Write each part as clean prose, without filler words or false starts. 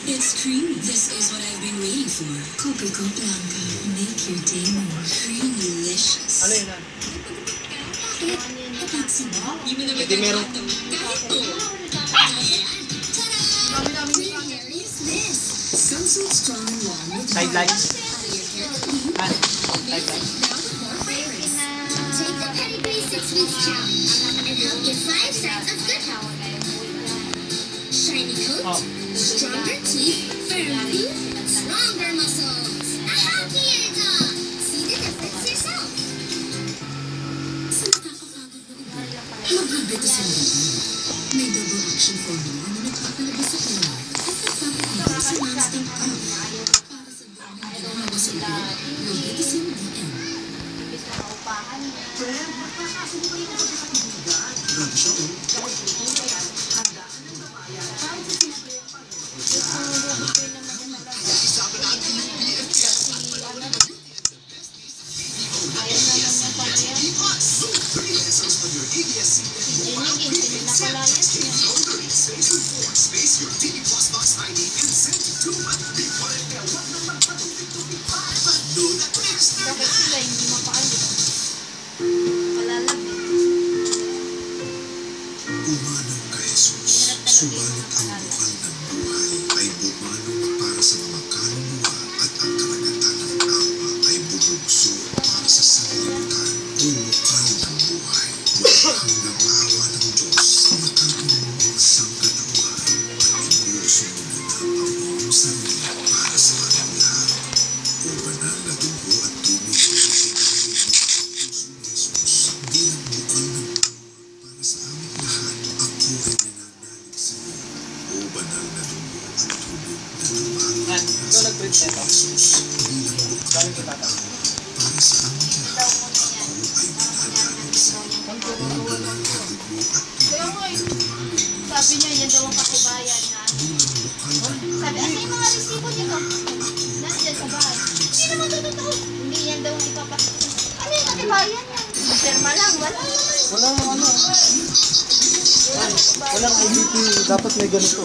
It's creamy. This is what I've been waiting for. Coco Blanca. Make your day more creamy-licious. Ano yun? Pwede meron. Sidelines. Sidelines. Take the Petty Basics Week Challenge and help get 5 sets of good health. Shiny coat, stronger teeth, firm feet, stronger muscles. A healthier dog. See the difference yourself. Sa nakakapagod na ubo, mag-habito sa mga. May double action formula na nagpapalabas sa pera at nagpapalabas sa non-stop cough. Para sa buong hawa sa ubo, mag-medicine DM. Friend, magkakasubukan mo kasi sa tubigan. Grabe siya, oh. Handaan ng babayan. Kahit sa simple kasama na ang BFF. Ayaw na lang ng pagyan. 3 pesos on your ABS-CBN mobile prepaid set. Loader in space with 4 space your TV Plus box ID and send to 2 months. Before kaya wag nang magpatupig-tupig-5. Load at register Bakit na. sila hindi mapaano? Malalag eh. Umanaw ka, Jesus. Subalit ang bukal ng buhay ay bumanong para sa mga kaluluwa at ang karagatan ng awa ay bumugso para sa sanlibutan. Bukal ng buhay. Hanggang awa ng Diyos na kaluluwa sa katawan at ibuso mo na ang iyong sarili para sa kanyang lahat. O banal na dugo at tubig sa puso ni Jesus bilang bukal ng para sa aming lahat, ako ay nananalig sa iyo. O banal na dugo at tubig na Yan, ikaw nag-print nito. Jesus bilang bukal ng para sa aming lahat, ako ay nananalig sa iyo. O banal na dugo at Kaya nga tubig eh. na tumulong Sabi niya, yan daw ang katibayan nga. bilang bukal ng Sabi, ano yung mga resibo niya to? Nandiyan sa bahay. Hindi naman to totoo. Hindi yan daw ang ipapasok. Ano yung katibayan yan? Perma lang, wala naman. Walang ano. Walang IDP. Dapat may ganito.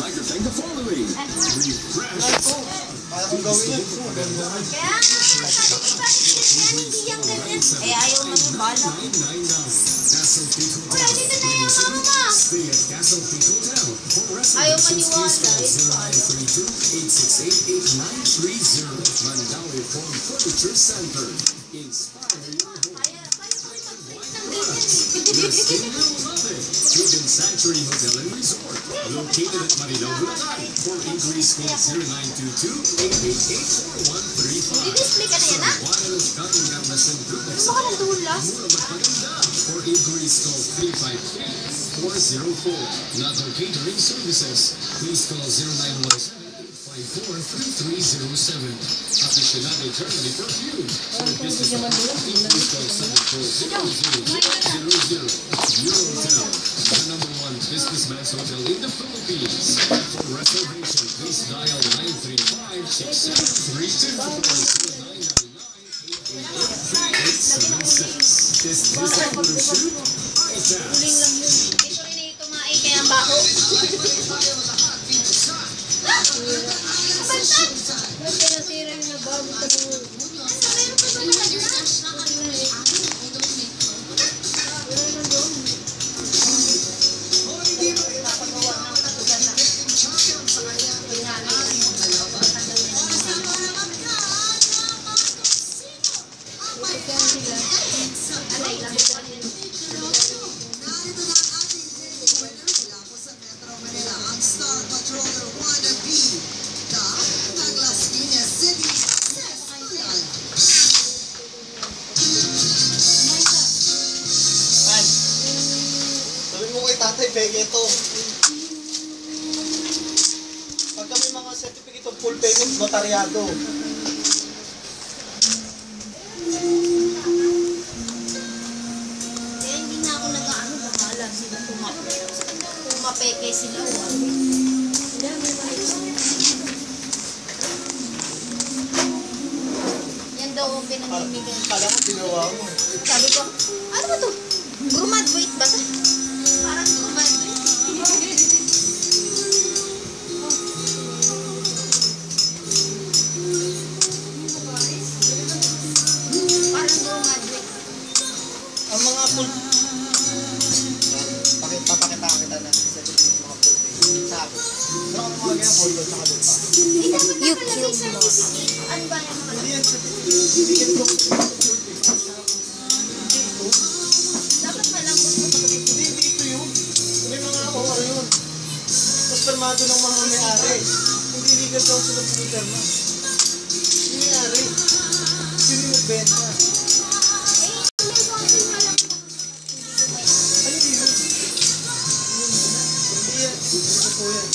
Para kung gawin yan. Kaya nga, sabi ko bakit yan hindi yan ganyan. Eh, ayaw manibala. Wala, dito na yung mama mo. Ayaw maniwala. Hidden Sanctuary Hotel and Resort, located at Marilao, Bulacan. For inquiries, call 0922-888-4135. Di-display ka na yan, ha? Ano ba ka ng dulas? For inquiries, call 358-404. Nato Catering Services, please call 0917-854-3307. Aficionado Germany Perfume. For business inquiries, call 740-0000. Eurotown, the #1 business mass hotel in the Philippines. For reservation, please dial 935-6732 or 0999-888-3876. Is this a photo shoot? Uling lang yun. Ito rin ay tumae kaya ang baho. Kabantan! Ba't kaya nasira yung nabago sa mga... Meron pa ba nakadila? Tatay, pege ito. Pagka may mga certificate of full payment, notaryado. Kaya hindi na ako nag-ano, bahala sila pumapeke sila. Yan daw ang pinamimigay. Kala ko ginawa mo. Sabi ko, ano ba to? Graduate ba? Parang graduate. Kaya pondo sa kalupa. You killed me. Ano ba yung mga... Hindi yan certificate. Hindi ganito ang full payment. Dito. Dapat malambot mo sa kapit. Hindi, dito yun. May mga ano yun. Tapos permado ng mga may-ari. Hindi legal daw sila pumiperma. Hindi may-ari. Sino yung nagbenta? Ay, hindi yun. Hindi yan. Ito po yan.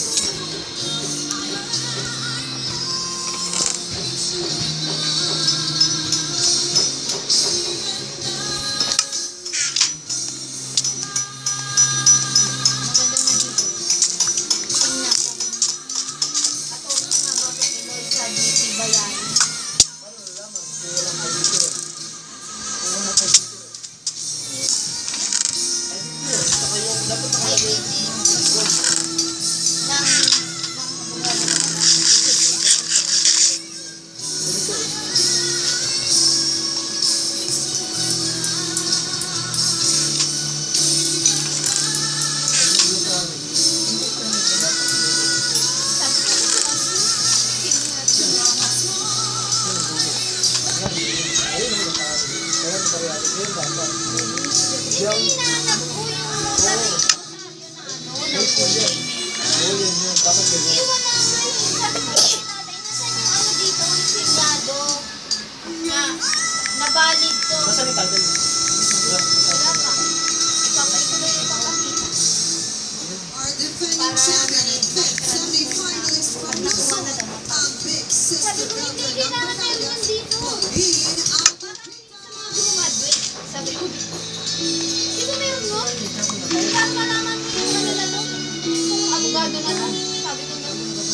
Nabalid to. Nasaan yung title? Wala pa. Ipapakita yung ipapakita. Our defending champion, semi-finalist from Luzon, ang big sister Sabi ko, hindi kailangan meron yan dito. Pauline at Graduate. Sabi ko, di ba meron mo? Kung saan malaman mo yung ano na no? Kung abogado na no? Sabi ko,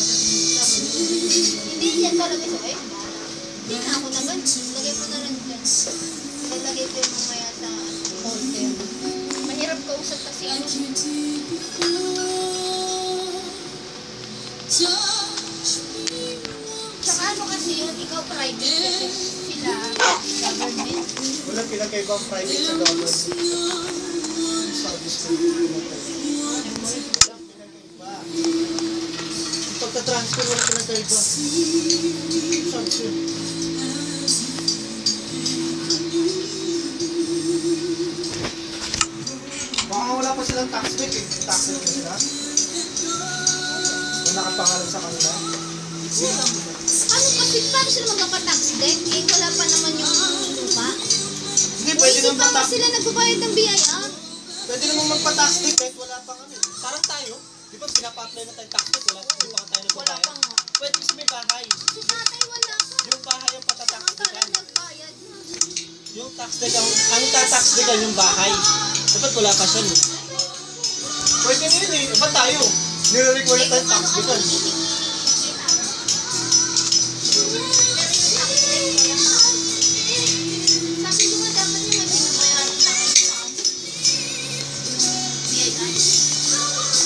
hindi yan talaga sa eh. Hindi na ako na gan. Lagay mo na lang dyan. Lalagay ko yung mamaya sa holder. Mahirap kausap kasi ano. Tsaka ano kasi yun, ikaw private kasi sila government. Walang pinakaiba ang private sa government. Service na walang pinakaiba. Yung pagka-transfer, walang pinakaiba. Service yun. Baka wala pa silang tax rate eh. Tax rate na sila. Kung nakapangalan sa kanila. Ano kasi, paano sila magpapatax deck? Eh, wala pa naman yung lupa. Hindi, pwede Hindi naman pa nga tax. sila nagbabayad ng BIR. Pwede naman magpa-tax rate kahit wala pang ano eh. Parang tayo. Di ba pinapa-apply na tayo tax rate? Wala pa tayo Wala nagbabayad. pa nga. Pwede kasi may bahay. Si tatay wala pa. Yung bahay ang patatax Samantalang dekan. nagbayad na. Yung tax dekan, ang tatax dekan yung bahay. Dapat wala pa siya. Pwede na yun eh. Ba't tayo? Nire-require tayo tax dekan. Sabi ko nga dapat naman binabayaran sa akin sa BIR.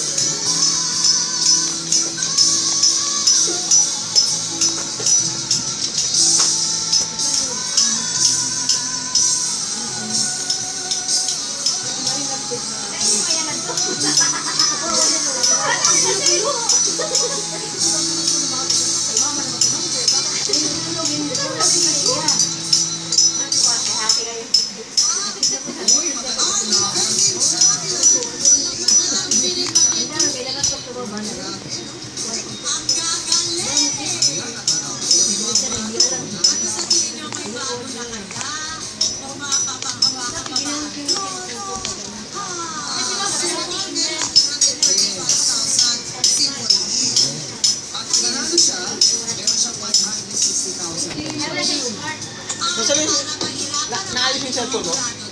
Nasabi, naayos yung cellphone mo?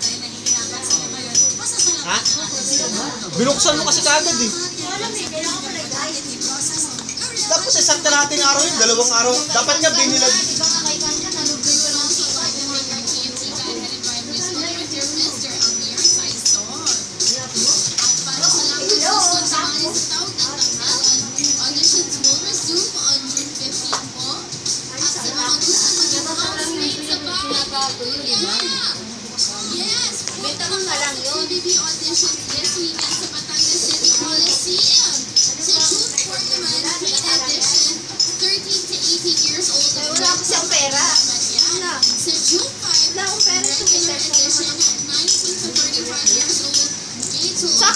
Ha? Binuksan mo kasi kaagad eh. Dapat isang kalahating araw yun, 2 araw. Dapat nga binilag. Di ba nga kay Kanta, nalubay ko lang si Benta mo na lang yun. auditions this weekend sa Batangas City Coliseum. Sa June 4 naman,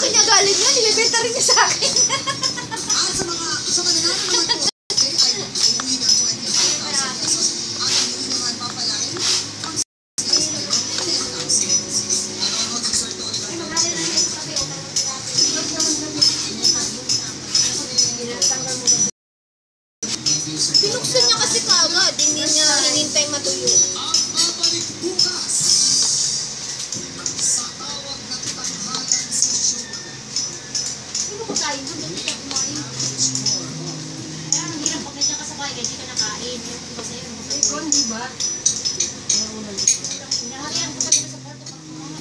niya galing yun. Ibibenta rin niya sa akin. At sa kanila naman po, ay umuwi ng 25,000 pesos. At ang muli naman papalain, ang size na 10,000. Ano ang mag-start na ulit ang Binuksan niya kasi kaagad. Hindi niya hinintay matuyo. ang babalik bukas sa tawag na tanghalan sa show. Hindi ko tayo doon, hindi ka kumain. Kaya ang hirap pag nandiyan ka sa bahay, kaya hindi ka nakain. Kaya sa'yo, Ikaw, di ba? hinaharihan ko pa dito sa kwarto pag kumain.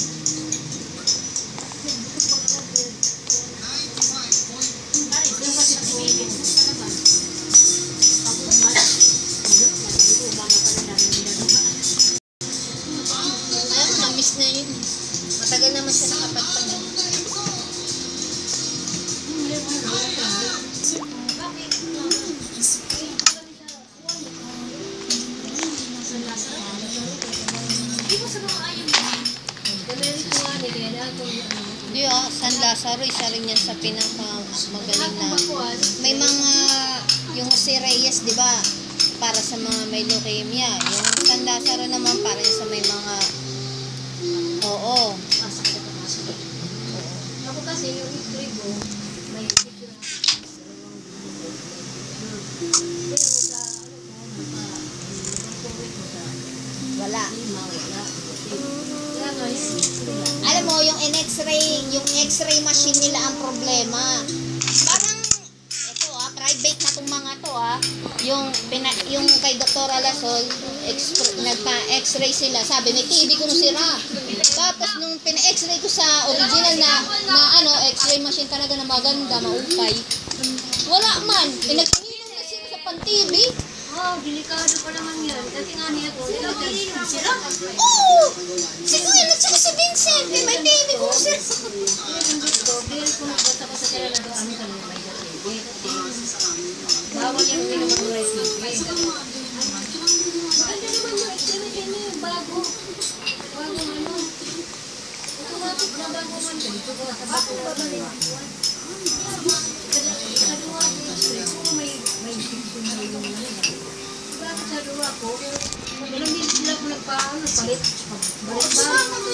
95.5. Pare, doon kasi sa baby, gusto ka naman. Tapos mas, hindi ko umaga pa rin namin ginagawa. Ayaw, na-miss na yun. Matagal naman siya nakapagpag. Hindi mo sa mga ayaw mo. Di San Lazaro, isa rin yan sa pinakamagaling na. May mga, yung si Reyes, di ba, para sa mga may leukemia. Yung San Lazaro naman, para sa may mga, oo. Ako kasi yung history ko, may picture na pero sa Wala. wala. Kaya ngayon, Alam mo, yung x-ray machine nila ang problema. Parang, ito private na tong mga to yung kay Dr. Alasol, nagpa-x-ray sila. Sabi, may TV kong sira. Tapos, nung pina-x-ray ko sa original na x-ray machine talaga na maganda, maupay. Wala man. Nagtingin na sila sa pan-TV. delikado pa naman yan. Kasi nga niya ko, sila. Oo! Si Gwen at saka si Vincent. May TV kong sira. Dahil kung nagpunta ka sa talaga doon, ano ka naman may TV. Bawal yung pinamagulay TV. Maganda naman yung experiment niya, bago. Bago ano. Automatic na bago man. Dito ko, sa bago pa ba rin? Sa duwa ko, may picture na rin yung ano. Bakit sa duwa ko, ilang din sila ko nagpalit. Balik ba?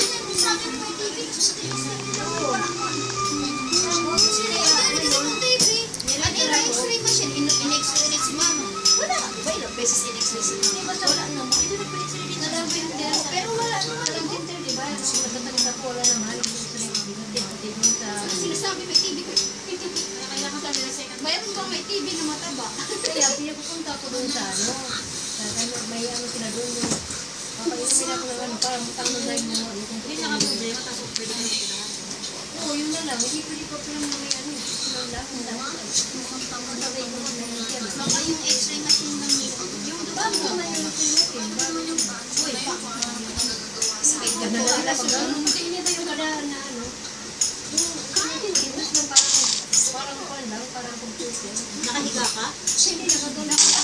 X-ray machine. In-x-ray si mama. Wala. Ba ilang beses in-x-ray si mama? Wala naman. Ito nagpa-x-ray din na lang. Pero wala naman. Walang center, di ba? Magtatangis ako, wala naman. Sinasabi may TV ko. Kailangan ka nila second. Mayroon bang may TV na mataba? Kaya pinapupunta ko doon sa ano. May ano sila doon yung papainumin ako ng ano. Parang tanong dahil mo. Hindi nakaproblema. Tapos pwede mo kailangan. Oo, yun na lang. Hindi pwede pa lang na may ano. Yun lang. Mukhang tanong dahil mo. Baka yung x-ray machine ng Yung bago naman yung natin. Bago yung uy, pa. Ganala Pag ano, tinita yung kada na ano. Yung inos lang parang kwan lang, parang computer. Nakahiga ka? Hindi, nakagala ka.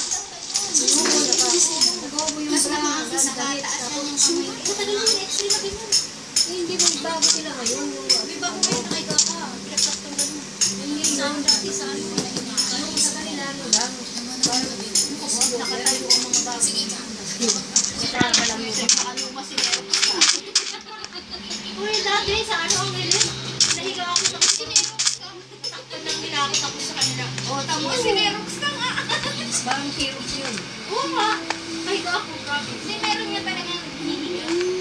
Nag-obo yung bra, nakataas yan yung kamay. Matagal lang yung x-ray na ganyan. Hindi, bago sila ngayon. May bago kayo nakahiga ka. Pinagtaktang ganun. Hindi, Saan dati saan mo na yun? ano sa kanila, ano lang. Parang nakatayo ang mga bago. Kaya pa lang yun. Ano kasi meron ka? Uy, dati sa ano ang nilin? Nahiga ako sa Sinerox ka. takpan ng ginakot ako sa kanila. O, tamo sinerox ka nga. Parang Xerox yun. Oo nga. Nahiga ako, grabe. Hindi, meron niya talagang hinihiga.